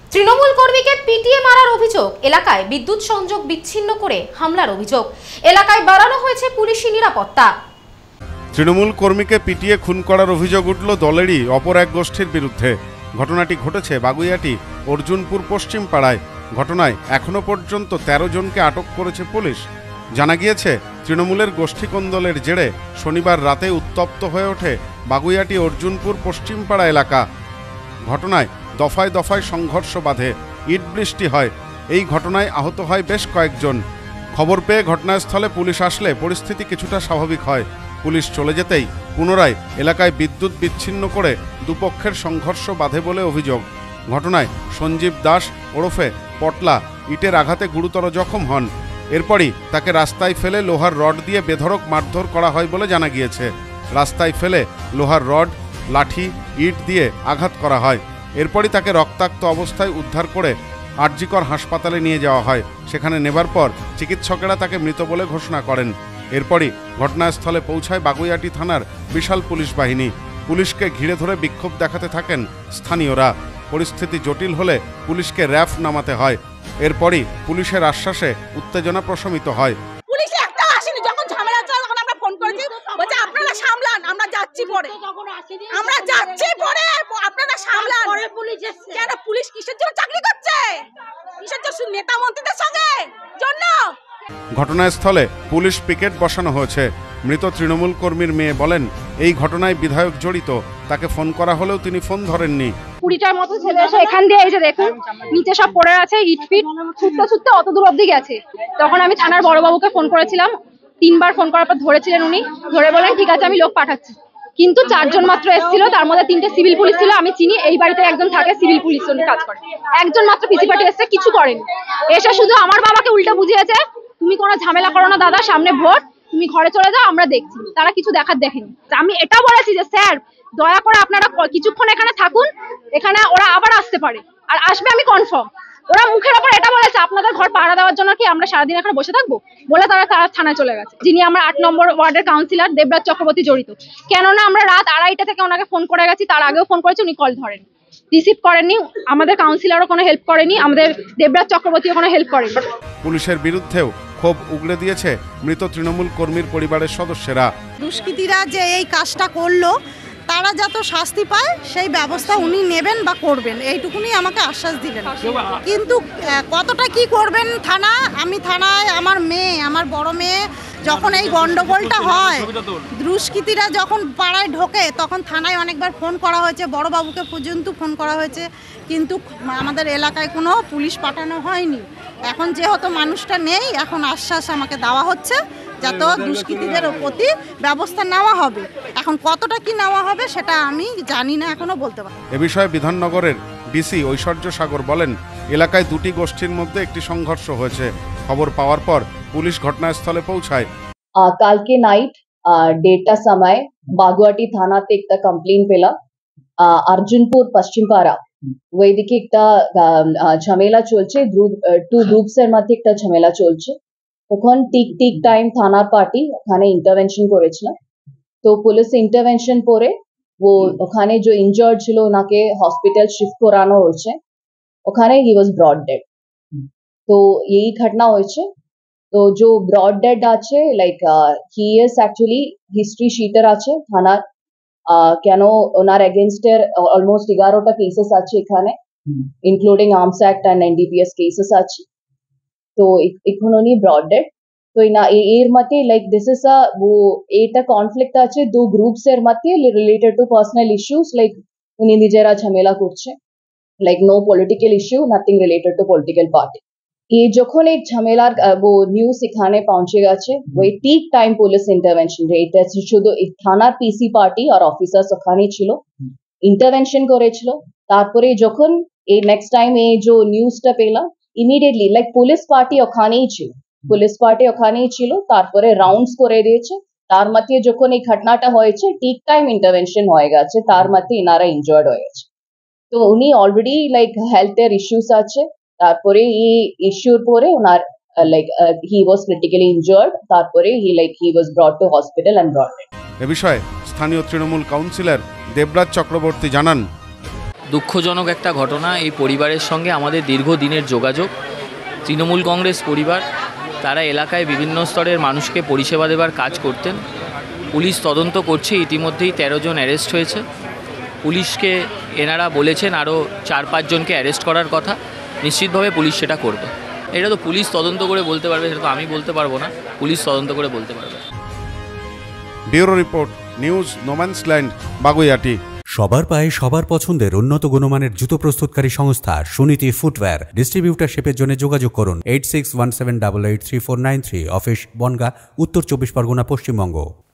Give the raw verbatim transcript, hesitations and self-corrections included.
তৃণমূল কর্মীকে পিটিয়ে মারার অভিযোগ, এলাকায় বিদ্যুৎ সংযোগ বিচ্ছিন্ন করে হামলার অভিযোগ, এলাকায় বাড়ানো হয়েছে পুলিশি নিরাপত্তা। তৃণমূল কর্মীকে পিটিয়ে খুন করার অভিযোগ উঠল দলেরই অপর এক গোষ্ঠীর বিরুদ্ধে। ঘটনাটি ঘটেছে বাগুইয়াটি অর্জুনপুর পশ্চিম পাড়ায়। ঘটনায় এখনো পর্যন্ত তেরো জনকে আটক করেছে পুলিশ। জানা গিয়েছে, তৃণমূলের গোষ্ঠীকন্দলের জেরে শনিবার রাতে উত্তপ্ত হয়ে ওঠে বাগুইয়াটি অর্জুনপুর পশ্চিম পাড়া এলাকা। ঘটনায় দফায় দফায় সংঘর্ষ বাধে, ইট বৃষ্টি হয়। এই ঘটনায় আহত হয় বেশ কয়েকজন। খবর পেয়ে ঘটনাস্থলে পুলিশ আসলে পরিস্থিতি কিছুটা স্বাভাবিক হয়। পুলিশ চলে যেতেই পুনরায় এলাকায় বিদ্যুৎ বিচ্ছিন্ন করে দুপক্ষের সংঘর্ষ বাধে বলে অভিযোগ। ঘটনায় সঞ্জীব দাস ওরফে পটলা ইটের আঘাতে গুরুতর জখম হন। এরপরই তাকে রাস্তায় ফেলে লোহার রড দিয়ে বেধড়ক মারধর করা হয় বলে জানা গিয়েছে। রাস্তায় ফেলে লোহার রড, লাঠি, ইট দিয়ে আঘাত করা হয়। এরপরই তাকে রক্তাক্ত অবস্থায় উদ্ধার করে আরজিকর হাসপাতালে নিয়ে যাওয়া হয়। সেখানে নেবার পর চিকিৎসকেরা তাকে মৃত বলে ঘোষণা করেন। এরপরই ঘটনাস্থলে পৌঁছায় বাগুইয়াটি থানার বিশাল পুলিশ বাহিনী। পুলিশকে ঘিরে ধরে বিক্ষোভ দেখাতে থাকেন স্থানীয়রা। পরিস্থিতি জটিল হলে পুলিশকে র্যাফ নামাতে হয়। এরপরই পুলিশের আশ্বাসে উত্তেজনা প্রশমিত হয়। পুলিশ একটা আসেনি, যখন ঝামেলা চলে তখন আমরা ফোন করেছি, বলছে আপনারা সামলান, আমরা যাচ্ছি পরে, আমরা যাচ্ছি পরে, আপনারা সামলান। পরে পুলিশ এসেছে। কেন পুলিশ কিসের জন্য চাকরি করছে? কিসের জন্য? নেতা মন্ত্রীদের সঙ্গে জন্য। ঘটনাস্থলে পুলিশ পিকেট বসানো হয়েছে। মৃত তৃণমূল কর্মীর মেয়ে বলেন, এই ঘটনায় বিধায়ক জড়িত। তাকে ফোন করা হলেও তিনি ফোন ধরেননি। কুড়িটার মতো ছেলে এসে এখান দিয়ে এই যে দেখুন নিচে সব পড়ে আছে, ইট ফিট ছুটতে ছুটতে অত দূর অব্দি গেছে। তখন আমি থানার বড়বাবুকে ফোন করেছিলাম, তিনবার ফোন করার পর ধরেছিলেন উনি। ধরে বলেন ঠিক আছে আমি লোক পাঠাচ্ছি। কিন্তু চারজন মাত্র এসেছিল, তার মধ্যে তিনটে সিভিল পুলিশ ছিল। আমি চিনি এই বাড়িতে একজন থাকে সিভিল পুলিশ উনি কাজ করে। একজন মাত্র পিসি পার্টি এসছে, কিছু করেনি। এসে শুধু আমার বাবাকে উল্টা বুঝিয়েছে, তুমি কোনো ঝামেলা করো না দাদা, সামনে ভোট, তুমি ঘরে চলে যাও, আমরা দেখছি। তারা কিছু দেখার দেখেনি। আমি এটা বলেছি যে স্যার দয়া করে আপনারা কিছুক্ষণ এখানে থাকুন, এখানে ওরা আবার আসতে পারে, আর আসবে আমি কনফার্ম। ওরা মুখের ওপর এটা বলেছে আপনাদের ঘর পাহারা দেওয়ার জন্য কি আমরা সারাদিন এখানে বসে থাকবো বলে তারা তারা থানায় চলে গেছে। যিনি আমার আট নম্বর ওয়ার্ডের কাউন্সিলর দেবরাজ চক্রবর্তী জড়িত। কেননা আমরা রাত আড়াইটা থেকে ওনাকে ফোন করে গেছি, তার আগেও ফোন করেছি, উনি কল ধরেন, রিসিভ করেননি। আমাদের কাউন্সিলরও কোনো হেল্প করেনি, আমাদের দেবরাজ চক্রবর্তীও কোনো হেল্প করেনি। পুলিশের বিরুদ্ধেও ক্ষোভ উগড়ে দিয়েছে মৃত তৃণমূল কর্মীর পরিবারের সদস্যরা। দুষ্কৃতীরা যে এই কাজটা করলো তারা যত শাস্তি পায় সেই ব্যবস্থা উনি নেবেন বা করবেন, এইটুকুনি আমাকে আশ্বাস দিলেন। কিন্তু কতটা কি করবেন থানা, আমি থানায় আমার মেয়ে, আমার বড় মেয়ে যখন এই গন্ডগোলটা হয়, দুষ্কৃতীরা যখন পাড়ায় ঢোকে তখন থানায় অনেকবার ফোন করা হয়েছে, বড়বাবুকে পর্যন্ত ফোন করা হয়েছে, কিন্তু আমাদের এলাকায় কোনো পুলিশ পাঠানো হয়নি। এখন যেহেতু মানুষটা নেই, এখন আশ্বাস আমাকে দেওয়া হচ্ছে যাতে দুষ্কৃতীদের প্রতি ব্যবস্থা নেওয়া হবে। এখন কতটা কি নেওয়া হবে সেটা আমি জানি না, এখনো বলতে পারি। এ বিষয়ে বিধাননগরের ডিসি ঐশ্বর্য সাগর বলেন, এলাকায় দুটি গোষ্ঠীর মধ্যে একটি সংঘর্ষ হয়েছে। খবর পাওয়ার পর পুলিশ ঘটনাস্থলে পৌঁছায়। কালকে নাইট দেড়টা সময় বাগুয়াটি থানাতে একটা কমপ্লেন পেলা, অর্জুনপুর পশ্চিম পাড়া ওইদিকে একটা ঝামেলা চলছে, টু গ্রুপসের মধ্যে একটা ঝামেলা চলছে। তখন টিক টিক টাইম থানার পার্টি ওখানে ইন্টারভেনশন করেছিল। তো পুলিশ ইন্টারভেনশন পরে ও ওখানে যে ইনজার্ড ছিল ওনাকে হসপিটাল শিফট করানো হয়েছে। ওখানে হি ওয়াজ ব্রড ডেড। তো এই ঘটনা হয়েছে। তো যে ব্রড ডেড আছে like he is actually history sheeter আছে থানার। কেন ওনার এগেনস্টের অলমোস্ট এগারোটা কেসেস আছে এখানে, including arms act and NDPS cases আছে। তো এখন উনি ব্রড ডেড। তো এর মধ্যে লাইক দিস ইজ আ वो এটা কনফ্লিক্ট আছে দু গ্রুপস এর মধ্যে related to personal issues, like উনি নিজেরা ঝামেলা করছে, like no political issue, nothing related to political party. এই যখন এক ঝামেলার वो নিউজ এখানে পৌঁছে গেছে, ওই ঠিক টাইম পুলিশ ইন্টারভেনশন এটা শুধু থানার পিসি পার্টি আর অফিসার্স ওখানে ছিল, ইন্টারভেনশন করেছিল। তারপরে যখন এই নেক্সট টাইম এই যে নিউজটা পেলা, ইমিডিয়েটলি লাইক পুলিশ পার্টি ওখানেই ছিল, পুলিশ পার্টি ওখানেই ছিল। তারপরে রাউন্ডস করে দিয়েছে। তার মধ্যে যখন এই ঘটনাটা হয়েছে ঠিক টাইম ইন্টারভেনশন হয়ে গেছে, তার মধ্যে ইনারা ইনজার্ড হয়ে গেছে। তো উনি অলরেডি লাইক হেলথের ইস্যুস আছে। তারপরে এই ইস্যুর পরে ওনার like he was critically injured. তারপরে he like he was brought to hospital and brought dead. এ বিষয়ে স্থানীয় তৃণমূল কাউন্সিলর দেবরাজ চক্রবর্তী জানান, দুঃখজনক একটা ঘটনা। এই পরিবারের সঙ্গে আমাদের দীর্ঘদিনের যোগাযোগ। তৃণমূল কংগ্রেস পরিবার, তারা এলাকায় বিভিন্ন স্তরের মানুষকে পরিষেবা দেওয়ার কাজ করতেন। পুলিশ তদন্ত করছে, ইতিমধ্যেই তেরো জন অ্যারেস্ট হয়েছে। পুলিশকে এনারা বলেছেন আরও চার পাঁচজনকে অ্যারেস্ট করার কথা। নিশ্চিতভাবে পুলিশ সেটা করবে। এটা তো পুলিশ তদন্ত করে বলতে পারবে, সেটা তো আমি বলতে পারবো না, পুলিশ তদন্ত করে বলতে পারবে। Bureau report, news no man's land, Baguiati. সবার পায়ে সবার পছন্দের উন্নত গুণমানের জুতো প্রস্তুতকারী সংস্থা সুনীতি ফুটওয়্যার। ডিস্ট্রিবিউটারশিপের জন্য যোগাযোগ করুন eight six one seven double eight three four nine three. Office Bongaon, Uttar Chabbish Pargana, Paschimbanga.